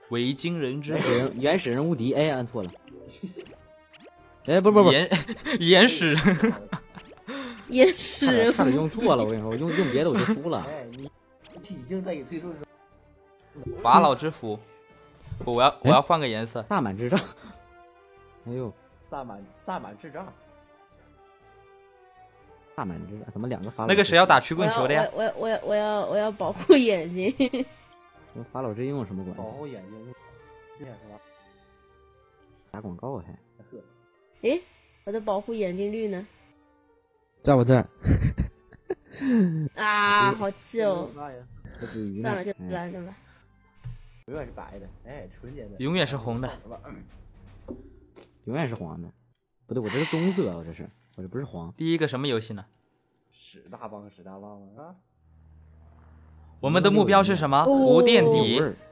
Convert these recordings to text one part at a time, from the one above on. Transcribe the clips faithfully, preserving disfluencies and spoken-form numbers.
维京人之原始人原始人无敌，哎，按错了。哎，不不不， 原原始人， 原始差点人差点用错了，我跟你说，我用用别的我就输了。 哎，你已经在给推出法老之斧。不，我要我要换个颜色。 大满智障。哎呦， 萨满萨满智障。 大满智障，怎么两个法老？ 那个谁要打曲我要棍球的呀？ 我要我要我要我要保护眼睛。 跟法老之鹰有什么关保系？ 护眼睛，这样是吧？ 打广告还？ 诶，我的保护眼睛率呢？ 在我这儿。 啊，好气哦！ 不至于算了，就哎算了吧。 永远是白的，哎，纯洁的。 永远是红的。 永远是黄的。不对，我这是棕色，我这是，我这不是黄。 第一个什么游戏呢？ 屎大帮屎大帮啊！ 我们的目标是什么？ 哦不垫有底味。儿。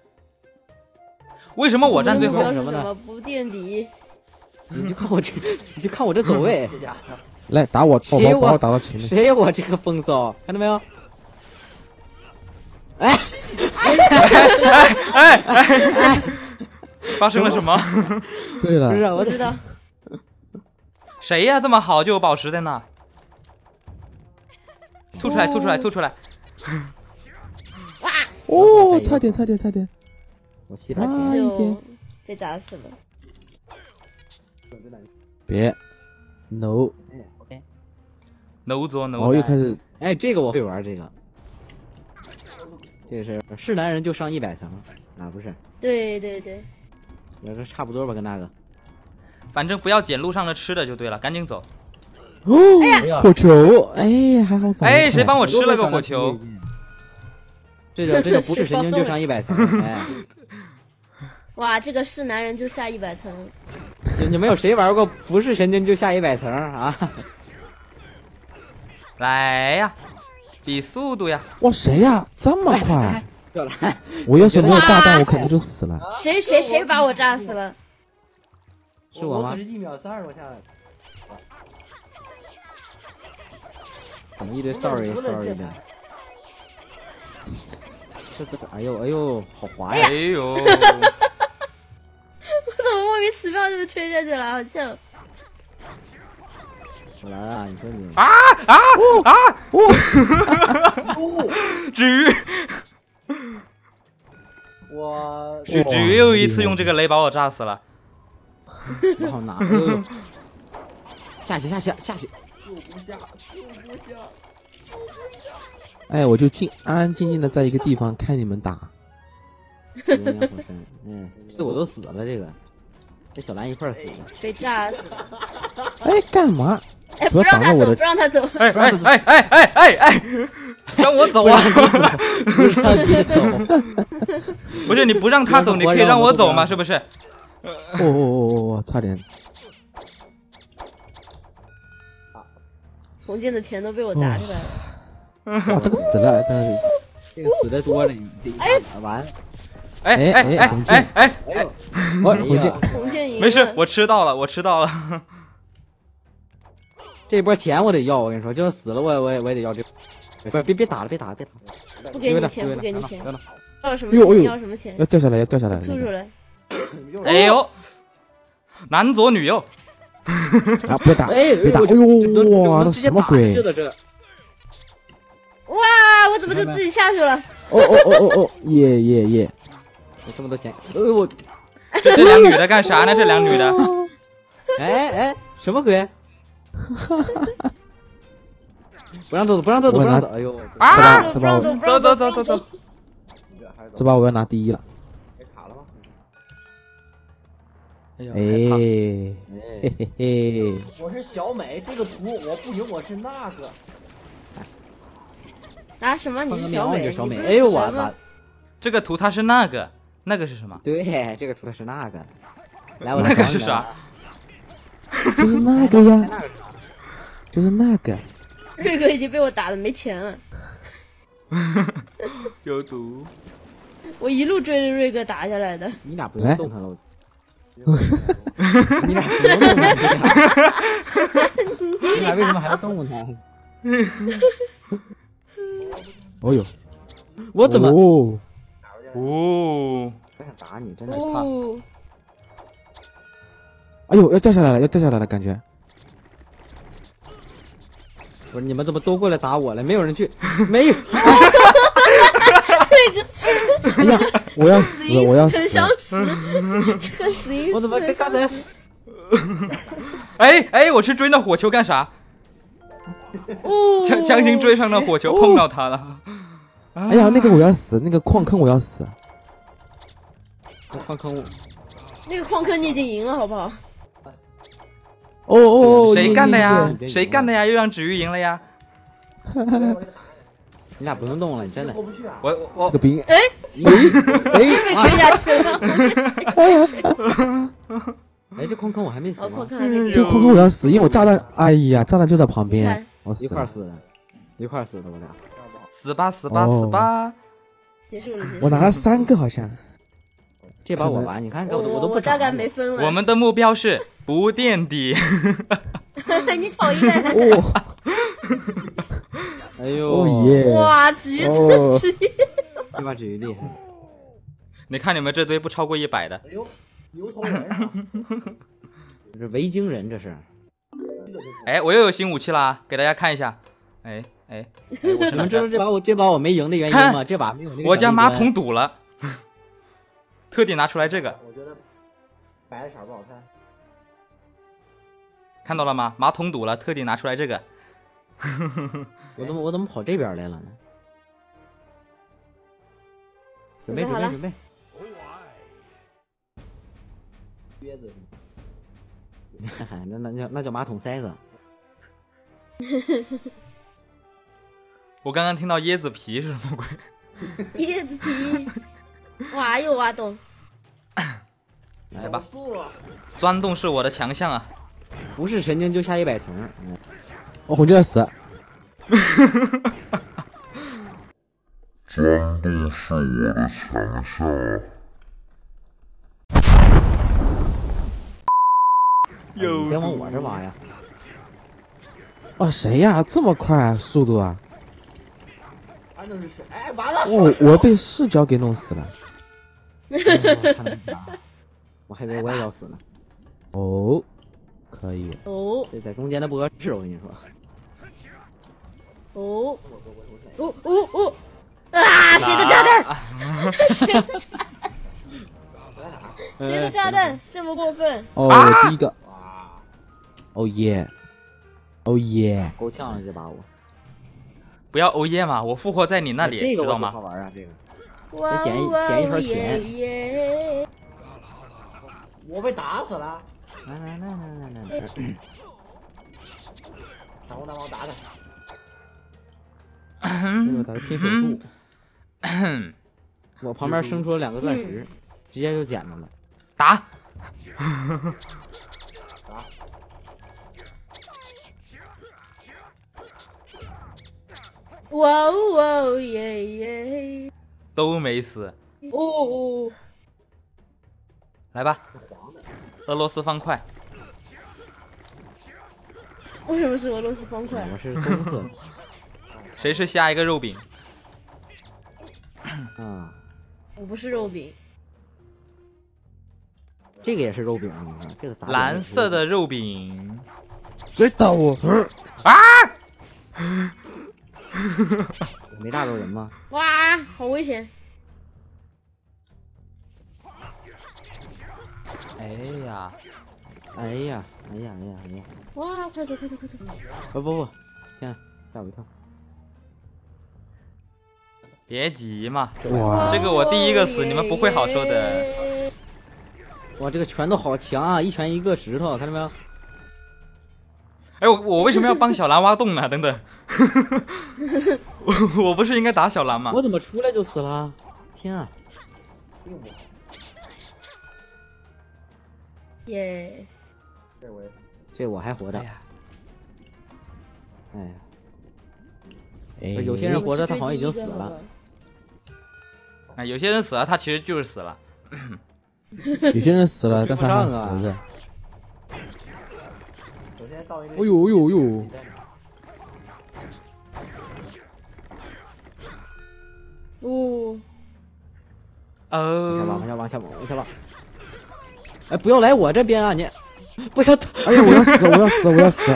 为什么我站最后目标？是什么呢什么？不垫底。 你就看我这，你就看我这走位， 这家伙， 来打我， 谁我把把我打到前面。 谁有我这个风骚？看到没有？哎哎哎！发生了什么？ 对了不，是啊，我我知道。 谁呀？这么好就有宝石在那？吐出来！吐出来！吐出来！ 哇， 哦，差点差点差点。 我吸好把钱。 气哦一点， 被砸死了。 别，no， no 左 no 哦，又开始， 哎，这个我会玩这个。这个是是男人就上一百层啊，不是， 对对对， 也是差不多吧，跟那个。 反正不要捡路上的吃的就对了，赶紧走。 哦，火球，哎，还好反应哎，谁快帮我吃了个火球？ 这个这个不是神经就上一百层，哎， 哇，这个是男人就下一百层。 你你们有谁玩过不是神经就下一百层啊？ 来呀，比速度呀！ 哇，谁呀？这么快？ 这来， 我要是没有炸弹，我肯定就死了。 谁谁谁把我炸死了？ 是我吗我可是一秒三十多下来。 怎么一堆 sorry sorry 的？这这这，哎呦哎呦，好滑呀哎！呦， 我怎么莫名其妙就吹下去了？好像我来了，你说你啊啊啊！只我只只有一次用这个雷把我炸死了。 不好拿，哎呦下去下去下去， 救不下，救不下。 哎，我就静安安静静的在一个地方看你们打。 油烟火山，嗯，这我都死了，这个，这小兰一块儿死了。 被炸死了。 哎，干嘛？ 哎， 不要不让他走， 挡着我的不让他走。 哎哎哎哎哎哎哎！让我走啊！ 不让你走， 不是你不让他走，你可以让我走吗？是不是？ 哦哦哦哦哦，差点。 红剑的钱都被我砸出来了。 哇，这个死了，这个这个死的多了，你这一打完， 哎哎哎哎哎哎！ 哎呦， 哦， 哎呀火箭， 红剑赢了。 没事，我吃到了，我吃到了。 这波钱我得要，我跟你说，就算死了我也我也我也得要这。不是，别别打了，别打了，别打了， 不给你钱，不给你钱。要什么钱？ 哎呦哎呦要什么钱要？掉下来，要掉下来了。 吐出来。 哎呦，男左女右， 啊！别打， 哎， 别打！哎我就呦，哇，这直接打什么鬼这？的这， 哇，我怎么就自己下去了？ 哦哦哦哦哦，耶耶耶！ 有这么多钱，哎呦我， 这这两女的干啥呢？这两女的， 哎哎，什么鬼？不让走，不让走，不让走！哎呦， 啊！ 这把我不让走走走走走！ 这把我要拿第一了。 给卡了吗？ 哎呦， 哎， 哎， 嘿嘿嘿， 我是小美，这个图我不赢，我是那个。 啊？什么？你是小美？ 你就小美， 你不是哎呦我什么把， 这个图它是那个，那个是什么？ 对，这个图的是那个，来我那个是啥？ 就是那个呀，就是那个。 瑞哥已经被我打的没钱了， 有毒。 我一路追着瑞哥打下来的。 你俩不用动弹了，你俩不用动弹，你俩为什么还要动弹？ 哦呦， 我怎么？ 哦， 哦， 打你真的怕。 哦， 哎呦，要掉下来了，要掉下来了，感觉。 不是你们怎么都过来打我了？没有人去，没有。 哎呀，我要死，我要死很！相识，这个死因我怎么跟刚才死？ 哎哎，我去追那火球干啥？ 哦， 强强行追上那火球，碰到他了。 哎呀，那个我要死，那个矿坑我要死。 矿坑我， 那个矿坑你已经赢了，好不好？ 哦哦哦！ 谁干的呀你？ 谁干的呀？又让子玉赢了呀？ 你俩不用动了，你真的。 过不去啊！ 我我这个兵， 哎， 哎被学下去了。 哎，这矿坑我还没死哦， 吗矿？坑还没这个矿坑我要死，因为我炸弹，哎呀，炸弹就在旁边看， 一我死了。 块儿死的，一块儿死的，我俩。 死吧死吧哦死吧！ 结束了，结束了。 我拿了三个好像。 这把我完，你看我都我都不我大概长没分了。 我们的目标是不垫底。 你讨厌。 哦哎呦， 哦耶！ 哇，橘哦子橘。 这把举厉害。 你看你们这堆不超过一百的， 哎呦，牛头人啊！ 这是维京人，这是。 哎，我又有新武器啦，给大家看一下。哎哎，哎我是哪你们知道个？ 这把我这把我没赢的原因吗？这把没有那个。 我家马桶。堵了，特地拿出来这个， 我觉得白色不好看。 看到了吗？马桶堵了，特地拿出来这个。 我怎么我怎么跑这边来了呢？准备准好了备准备。 靴子是吗？ 那那叫那叫马桶塞子。 我刚刚听到椰子皮是什么鬼？ 椰子皮。哇，又挖洞。 来吧手速啊！ 钻洞是我的强项啊！ 不是神经就下一百层。嗯哦，我就要死。 钻洞是我的强项啊！ 你别往我这挖呀！ 哦，谁呀？这么快啊，速度啊！ 反正是谁？哎，完了！ 哦，我被视角给弄死了。 我还以为我也要死呢。 哦，可以。 哦这在中间的不合适，我跟你说。 哦哦哦哦！啊！谁的炸弹？谁的炸弹？谁的炸弹？这么过分？ 哦， 啊第一个。哦耶！哦耶！ 够呛了这把我。 不要欧耶嘛，我复活在你那里， 这个我知道吗？ 喜欢玩啊，这个。 哇捡一哇捡一圈钱耶耶！ 我被打死了！ 来来来来来来来。 彩虹大王打他！ 这个打的拼手速。我旁边生出了两个钻石，直接就捡着了。 打！ 哇哦哇哦耶耶！ 都没死， 哦哦， 来吧，俄罗斯方块。 为什么是俄罗斯方块？ 我是棕色的。 谁是下一个肉饼？ 啊， 我不是肉饼。 这个也是肉饼，你看这个撒蓝色的肉饼。 谁打我？ 啊！ 没炸着人吗？ 哇，好危险！ 哎呀， 哎呀，哎呀，哎呀，哎呀！ 哇，快走快走快走！ 不不不，天啊，吓我一跳！ 别急嘛， 哇， 这个我第一个死，你们不会好受的。 哇，这个拳头好强啊！一拳一个石头，看到没有？ 哎，我我为什么要帮小兰挖洞呢？等等，我我不是应该打小兰吗？ 我怎么出来就死了？天啊！ 耶！ 这我也是。 这我还活着哎。呀， 哎呀， 哎不是有些人活着，他好像已经死了。 啊，有些人死了，他其实就是死了。 有些人死了，但他还追不上啊活着。 首先到一个。 哦呦哦呦哦呦！ 哦， 哦， 往下往下往往下往。哎，不要来我这边啊！你不要！ 哎呀，我要死！我要死！我要死！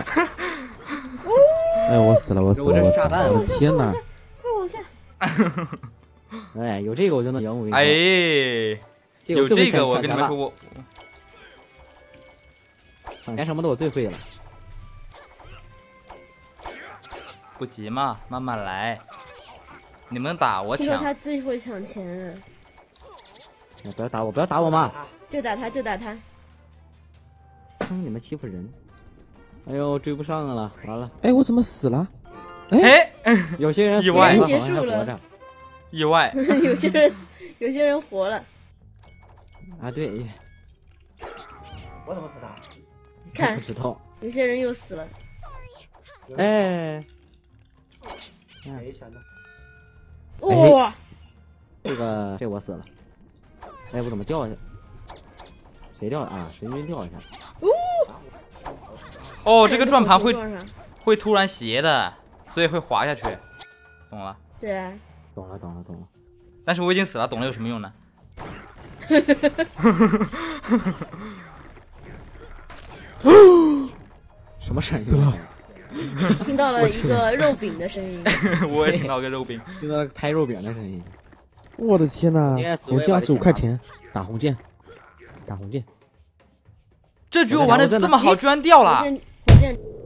哎，我死了！我死了！我死了！我的天哪！ 快往下！ 哎，有这个我就能赢。我跟你说， 哎， 这个有这个我我跟你们说，我抢钱什么的我最会了。 不急嘛，慢慢来。你们打我听说抢， 他最会抢钱， 哎不要打我！不要打我嘛！ 就打他，就打他。 哼，你们欺负人！哎呦，追不上了，完了！ 哎，我怎么死了？哎， 哎， 有些人意外死了结束了好像还活着意外， 有些人，有些人活了。 啊！对， 我怎么死的？ 看不，知道。 有些人又死了。 哎， 没拳头。 哇！ 这个这我死了。哎，我怎么掉下去？谁掉啊？神君掉下去。 哦，这个转盘会撞上。 会突然斜的，所以会滑下去，懂了？ 对啊。 懂了，懂了，懂了。 但是我已经死了，懂了有什么用呢？ 什么声音？ 听到了一个肉饼的声音。 我也听到个肉饼， 听到拍肉饼的声音。 我的天哪！ 应该死红剑二十五块我也钱，打红剑，打红剑。 这局我玩的这么好，居然掉了火。箭，火箭。